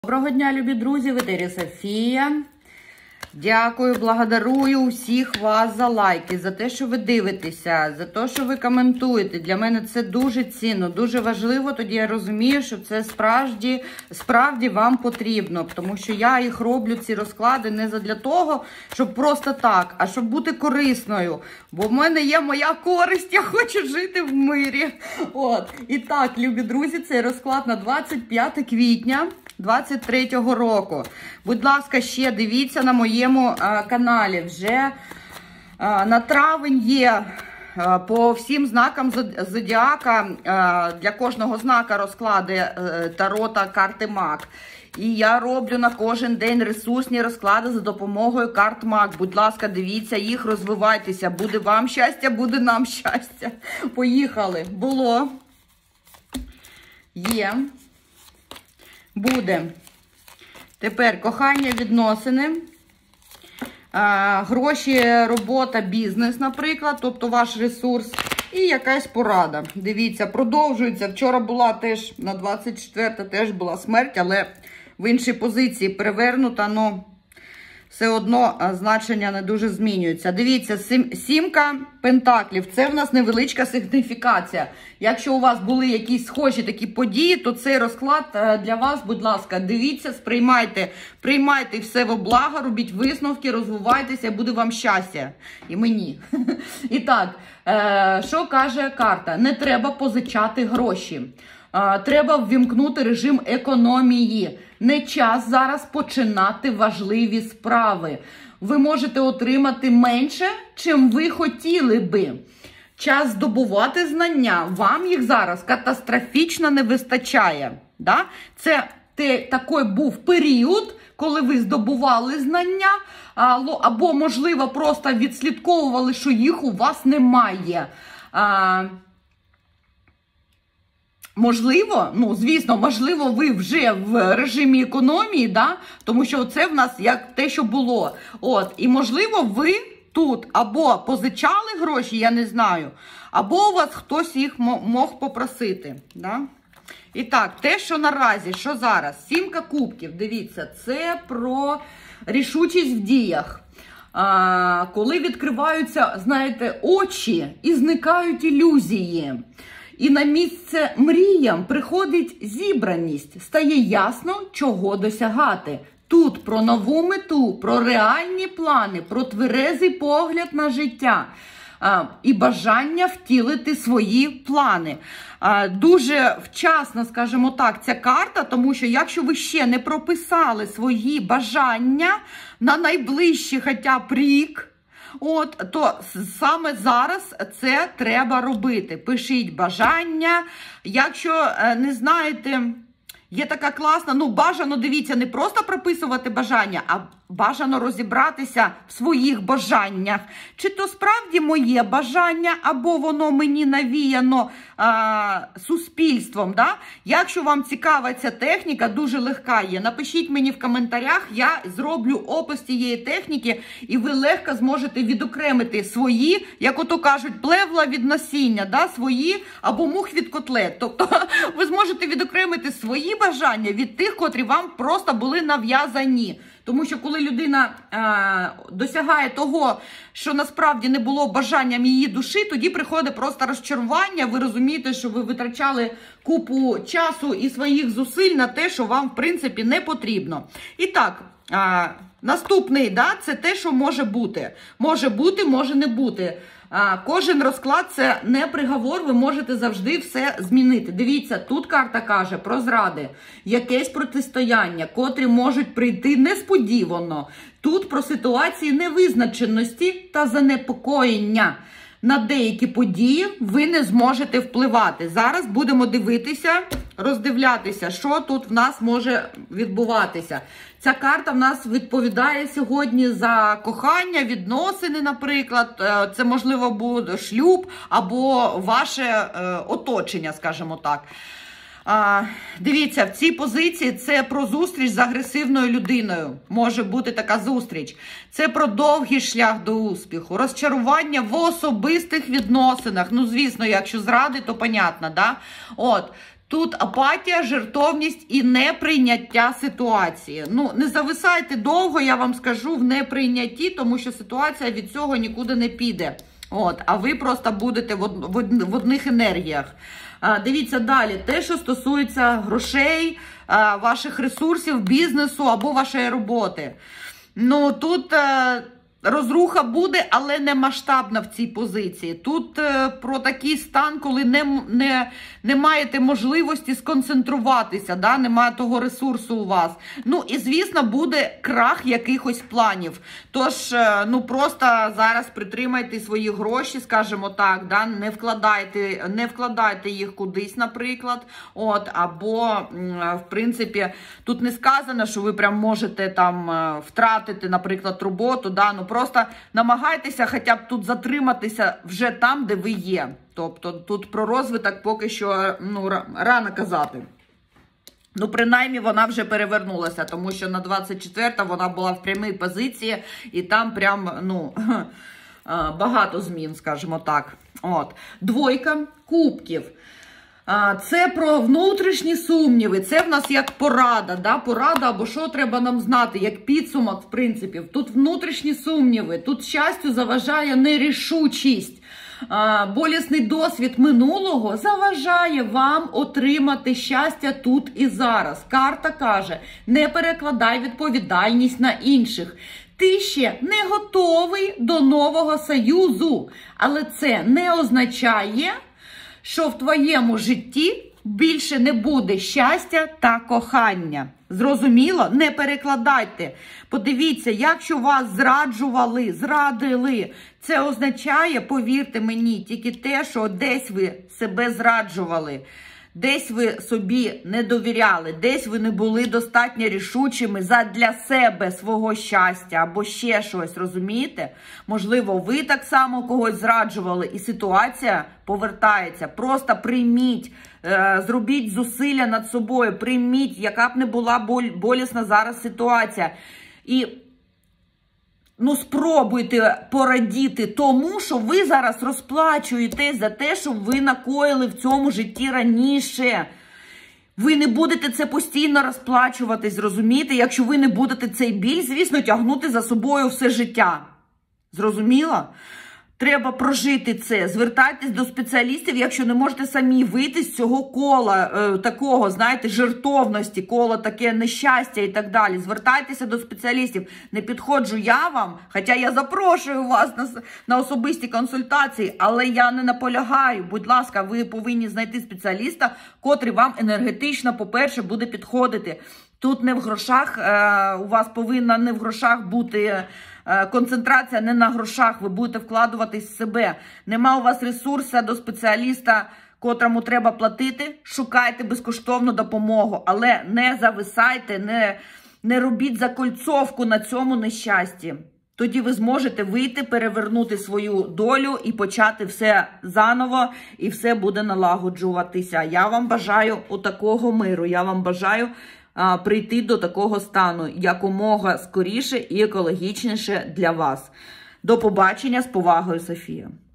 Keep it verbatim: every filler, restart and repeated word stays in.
Доброго дня, любі друзі, в етері Софія. Дякую, благодарую усіх вас за лайки, за те, що ви дивитеся, за те, що ви коментуєте. Для мене це дуже цінно, дуже важливо. Тоді я розумію, що це справді, справді вам потрібно. Тому що я їх роблю, ці розклади, не для того, щоб просто так, а щоб бути корисною. Бо в мене є моя користь, я хочу жити в мирі. От. І так, любі друзі, цей розклад на двадцять п'яте квітня двадцять третього року. Будь ласка, ще дивіться на моєму а, каналі. Вже а, на травень є а, по всім знакам зодіака, а, для кожного знака розклади а, Таро та карти Маг. І я роблю на кожен день ресурсні розклади за допомогою карт Маг. Будь ласка, дивіться їх, розвивайтеся. Буде вам щастя, буде нам щастя. Поїхали. Було. Є. Буде. Тепер кохання, відносини, а, гроші, робота, бізнес, наприклад, тобто ваш ресурс, і якась порада. Дивіться, продовжується. Вчора була теж, на двадцять четверте теж була смерть, але в іншій позиції перевернута, але все одно значення не дуже змінюється. Дивіться, сім, сімка пентаклів. Це в нас невеличка сигніфікація. Якщо у вас були якісь схожі такі події, то цей розклад для вас, будь ласка, дивіться, сприймайте, приймайте все во благо, робіть висновки, розвивайтеся, буде вам щастя. І мені. І так, що каже карта? Не треба позичати гроші. Треба ввімкнути режим економії. Не час зараз починати важливі справи. Ви можете отримати менше, чим ви хотіли би. Час здобувати знання. Вам їх зараз катастрофічно не вистачає. Да? Це те, такий був період, коли ви здобували знання, або, можливо, просто відслідковували, що їх у вас немає. Можливо, ну, звісно, можливо, ви вже в режимі економії, да? Тому що це в нас як те, що було. От, і, можливо, ви тут або позичали гроші, я не знаю, або у вас хтось їх мог попросити. Да? І так, те, що наразі, що зараз, сімка кубків, дивіться, це про рішучість в діях. А, коли відкриваються, знаєте, очі і зникають ілюзії. І на місце мріям приходить зібраність, стає ясно, чого досягати. Тут про нову мету, про реальні плани, про тверезий погляд на життя а, і бажання втілити свої плани. А, дуже вчасно, скажімо так, ця карта, тому що якщо ви ще не прописали свої бажання на найближчий хоча б рік, От, то саме зараз це треба робити. Пишіть бажання. Якщо не знаєте, є така класна, ну бажано, дивіться, не просто прописувати бажання, а бажано розібратися в своїх бажаннях. Чи то справді моє бажання, або воно мені навіяно а, суспільством. Да? Якщо вам цікава ця техніка, дуже легка є, напишіть мені в коментарях, я зроблю опис цієї техніки, і ви легко зможете відокремити свої, як ото кажуть, плевла від насіння, да? Свої або мух від котлет. Тобто ви зможете відокремити свої бажання від тих, котрі вам просто були нав'язані. Тому що коли людина е, досягає того, що насправді не було бажанням її душі, тоді приходить просто розчарування, ви розумієте, що ви витрачали купу часу і своїх зусиль на те, що вам, в принципі, не потрібно. І так, е, наступний, да, це те, що може бути. Може бути, може не бути. А, кожен розклад – це не приговор, ви можете завжди все змінити. Дивіться, тут карта каже про зради, якесь протистояння, котрі можуть прийти несподівано. Тут про ситуації невизначеності та занепокоєння. На деякі події ви не зможете впливати. Зараз будемо дивитися, роздивлятися, що тут в нас може відбуватися. Ця карта в нас відповідає сьогодні за кохання, відносини, наприклад. Це, можливо, буде шлюб або ваше е, оточення, скажімо так. А, дивіться, в цій позиції це про зустріч з агресивною людиною. Може бути така зустріч. Це про довгий шлях до успіху, розчарування в особистих відносинах. Ну, звісно, якщо зради, то понятно, да? От. Тут апатія, жертовність і неприйняття ситуації. Ну, не зависайте довго, я вам скажу, в неприйнятті, тому що ситуація від цього нікуди не піде. От, а ви просто будете в, од... в одних енергіях. А, дивіться далі, те, що стосується грошей, а, ваших ресурсів, бізнесу або вашої роботи. Ну, тут а, розруха буде, але не масштабна в цій позиції. Тут а, про такий стан, коли не, не, не маєте можливості сконцентруватися, да? Немає того ресурсу у вас. Ну, і, звісно, буде крах якихось планів. Тож, ну, просто зараз притримайте свої гроші, скажімо так, да? не, вкладайте, не вкладайте їх кудись, наприклад. От, або, в принципі, тут не сказано, що ви прям можете там втратити, наприклад, роботу, да? Ну, просто намагайтеся хоча б тут затриматися вже там, де ви є. Тобто тут про розвиток поки що, ну, рано казати. Ну, принаймні, вона вже перевернулася, тому що на двадцять четверте вона була в прямій позиції, і там прям, ну, багато змін, скажімо так. От. Двойка кубків. Це про внутрішні сумніви, це в нас як порада, да? Порада або що треба нам знати, як підсумок, в принципі. Тут внутрішні сумніви, тут щастю заважає нерішучість. Болісний досвід минулого заважає вам отримати щастя тут і зараз. Карта каже, не перекладай відповідальність на інших. Ти ще не готовий до нового союзу, але це не означає, що в твоєму житті більше не буде щастя та кохання. Зрозуміло? Не перекладайте. Подивіться, якщо вас зраджували, зрадили, це означає, повірте мені, тільки те, що десь ви себе зраджували, десь ви собі не довіряли, десь ви не були достатньо рішучими задля себе, свого щастя або ще щось, розумієте? Можливо, ви так само когось зраджували і ситуація повертається. Просто прийміть, е, зробіть зусилля над собою, прийміть, яка б не була боль, болісна зараз ситуація. І ну, спробуйте порадіти тому, що ви зараз розплачуєте за те, що ви накоїли в цьому житті раніше. Ви не будете це постійно розплачуватись, розумієте? Якщо ви не будете цей біль, звісно, тягнути за собою все життя. Зрозуміло? Треба прожити це. Звертайтесь до спеціалістів, якщо не можете самі вийти з цього кола, е, такого, знаєте, жертовності, кола таке нещастя і так далі. Звертайтеся до спеціалістів. Не підходжу я вам, хоча я запрошую вас на, на особисті консультації, але я не наполягаю. Будь ласка, ви повинні знайти спеціаліста, котрий вам енергетично, по-перше, буде підходити. Тут не в грошах, е, у вас повинна не в грошах бути е, концентрація, не на грошах, ви будете вкладуватись в себе. Нема у вас ресурсу до спеціаліста, котрому треба платити, шукайте безкоштовну допомогу, але не зависайте, не, не робіть закольцовку на цьому нещасті. Тоді ви зможете вийти, перевернути свою долю і почати все заново, і все буде налагоджуватися. Я вам бажаю отакого миру, я вам бажаю а, прийти до такого стану якомога скоріше і екологічніше для вас. До побачення, з повагою, Софія.